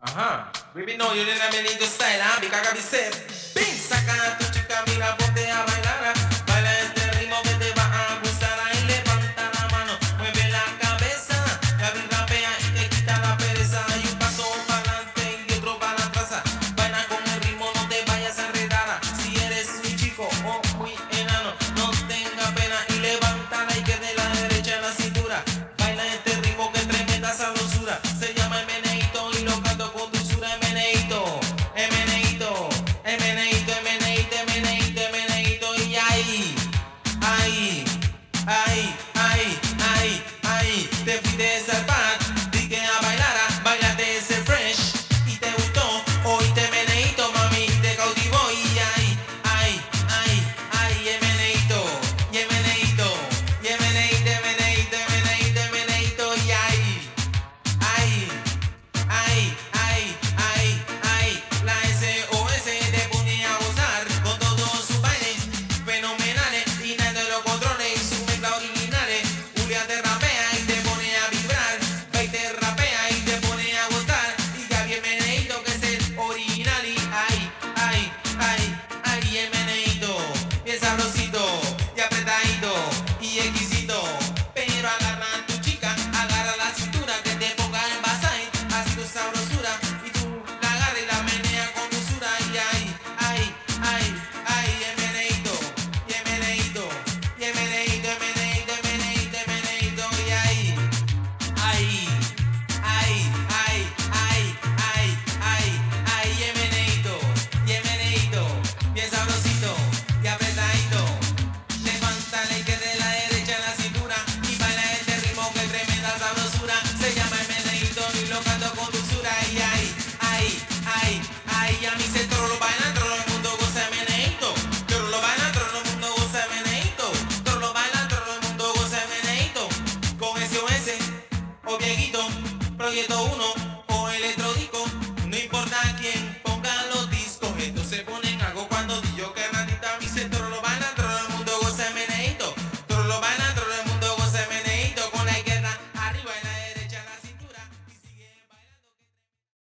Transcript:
Ajá. Baby, no, you didn't have any to style, ¿ah? Because I be said, ven, saca a tu chica, mira, ponte a bailar. Baila este ritmo que te va a gustar. Ahí levanta la mano, mueve la cabeza. Gaby rapea y te quita la pereza. Hay un paso para adelante y otro para atrás. Baila con el ritmo, no te vayas a enredar. Si eres muy chico o muy enano, no tenga pena y levántala y que de la derecha en la cintura. Baila este ritmo que tremenda sabrosura. Se llama el meneíto y lo canto con dulzura. El meneíto, el meneíto, el meneíto, el meneíto, el meneíto, el meneíto. Y ahí, ahí, ahí, ahí, ahí, ahí. Te fuiste al bar, di que a bailar, bailaste ese fresh y te gustó. Hoy te meneíto, mami, te cautivó. Y ahí, ahí, ahí, ahí, el meneíto, y el meneíto, y el meneíto, el meneíto, el meneíto, el meneíto. Y ahí, ahí, ahí, ahí, ahí, ahí. La SOS te pone a gozar con todos sus bailes fenomenales y nadie lo controla y sus mezclas originales. Julia te rapea y te pone a vibrar, Bey te rapea y te pone a gustar. Y Gaby el meneíto que es el original. Y ay, ay, ay, ay, el meneíto, bien sabrosito y apretadito y exquisito. Pero agarra a tu chica, agarra la cintura, que te ponga en basaje, así tu sabrosura. Y tú la agarras y la meneas con dulzura. Y ay, ay, ay, ay, el meneíto, y el meneíto, y el meneíto, el meneíto, el meneíto, el meneíto. Y ahí, ahí, ahí, ahí, ahí, ahí, ahí, ahí, el meneíto, y el meneíto, bien sabrosito y apretadito. Levántale que de la derecha en la cintura y baila este ritmo que tremenda sabrosura. Se llama el meneíto y lo canto con dulzura. Y